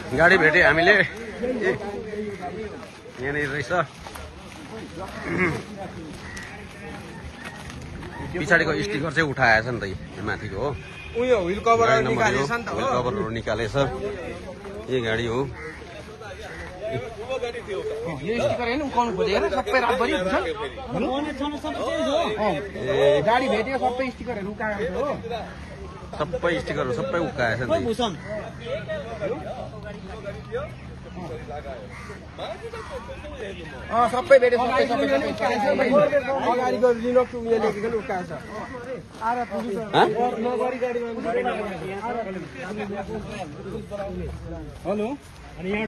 गाडी भेटे हामीले यहाँनिर रहेछ पछाडिको स्टिकर चाहिँ उठाएछ नि त माथिको हो उयो व्हील कभरहरु निकालेछ नि त व्हील कभरहरु निकालेछ यही गाडी हो यो स्टिकर हैन उकाउनु खोजेर सबै रातभरि हुन्छ गाडी भेट्यो सबै स्टिकरहरु उकाएको हो सबै स्टिकरहरु सबै उकाएछ नि सबै भेट्यो सबै अगाडिको लिनक्स उयो लेखेको उकाएछ हेलो